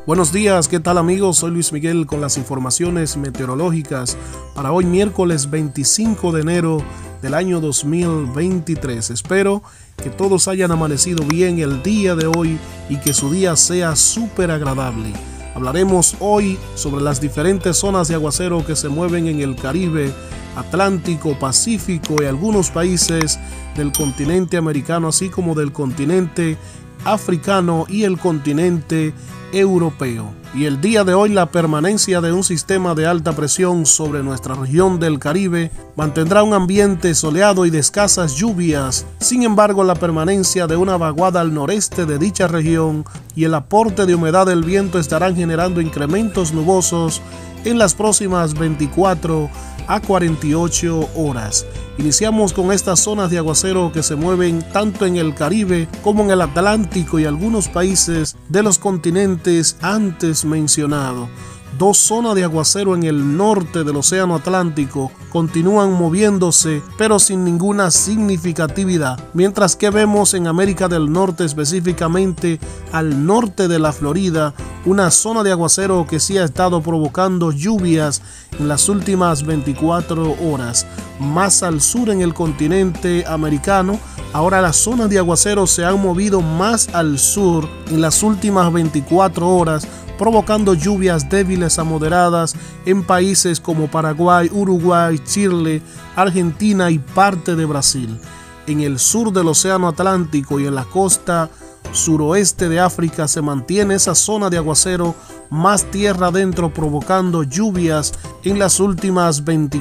Buenos días, ¿qué tal amigos? Soy Luis Miguel con las informaciones meteorológicas para hoy miércoles 25 de enero del año 2023. Espero que todos hayan amanecido bien el día de hoy y que su día sea súper agradable. Hablaremos hoy sobre las diferentes zonas de aguacero que se mueven en el Caribe, Atlántico, Pacífico y algunos países del continente americano, así como del continente africano y el continente europeo. Y el día de hoy la permanencia de un sistema de alta presión sobre nuestra región del Caribe mantendrá un ambiente soleado y de escasas lluvias. Sin embargo, la permanencia de una vaguada al noreste de dicha región y el aporte de humedad del viento estarán generando incrementos nubosos en las próximas 24 a 48 horas. Iniciamos con estas zonas de aguacero que se mueven tanto en el Caribe como en el Atlántico y algunos países de los continentes antes mencionados. Dos zonas de aguacero en el norte del Océano Atlántico continúan moviéndose, pero sin ninguna significatividad, mientras que vemos en América del Norte, específicamente al norte de la Florida, una zona de aguacero que sí ha estado provocando lluvias en las últimas 24 horas. Más al sur en el continente americano, ahora las zonas de aguacero se han movido más al sur en las últimas 24 horas, provocando lluvias débiles a moderadas en países como Paraguay, Uruguay, Chile, Argentina y parte de Brasil. En el sur del Océano Atlántico y en la costa suroeste de África se mantiene esa zona de aguacero más tierra adentro, provocando lluvias en las últimas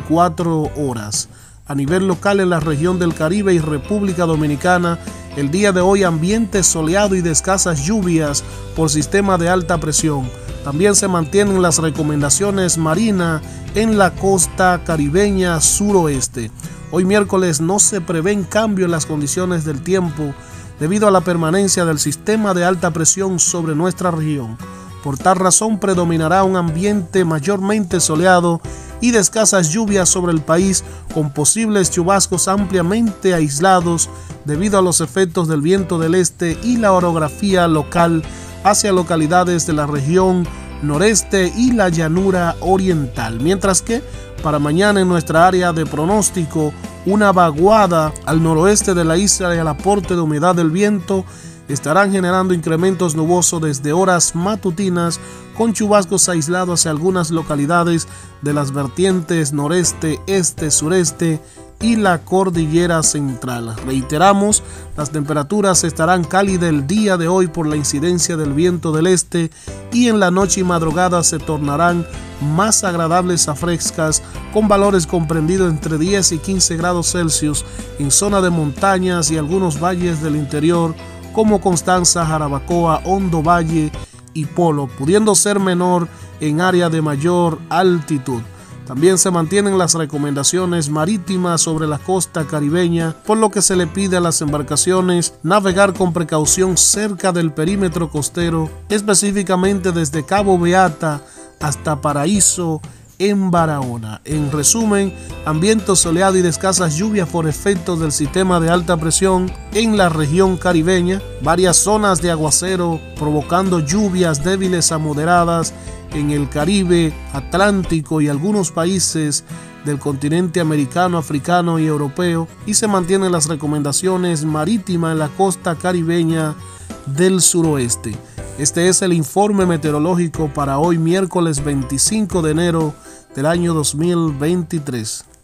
24 horas. A nivel local en la región del Caribe y República Dominicana, el día de hoy ambiente soleado y de escasas lluvias por sistema de alta presión. También se mantienen las recomendaciones marinas en la costa caribeña suroeste. Hoy miércoles no se prevén cambio en las condiciones del tiempo debido a la permanencia del sistema de alta presión sobre nuestra región. Por tal razón predominará un ambiente mayormente soleado y de escasas lluvias sobre el país, con posibles chubascos ampliamente aislados debido a los efectos del viento del este y la orografía local hacia localidades de la región noreste y la llanura oriental. Mientras que para mañana en nuestra área de pronóstico, una vaguada al noroeste de la isla y el aporte de humedad del viento estarán generando incrementos nubosos desde horas matutinas, con chubascos aislados hacia algunas localidades de las vertientes noreste, este, sureste y la cordillera central. Reiteramos, las temperaturas estarán cálidas el día de hoy por la incidencia del viento del este y en la noche y madrugada se tornarán más agradables a frescas, con valores comprendidos entre 10 y 15 grados Celsius en zona de montañas y algunos valles del interior como Constanza, Jarabacoa, Hondo Valle y Polo, pudiendo ser menor en área de mayor altitud. También se mantienen las recomendaciones marítimas sobre la costa caribeña, por lo que se le pide a las embarcaciones navegar con precaución cerca del perímetro costero, específicamente desde Cabo Beata hasta Paraíso en Barahona. En resumen, ambiente soleado y de escasas lluvias por efectos del sistema de alta presión en la región caribeña, varias zonas de aguacero provocando lluvias débiles a moderadas en el Caribe, Atlántico y algunos países del continente americano, africano y europeo, y se mantienen las recomendaciones marítimas en la costa caribeña del suroeste. Este es el informe meteorológico para hoy miércoles 25 de enero del año 2023.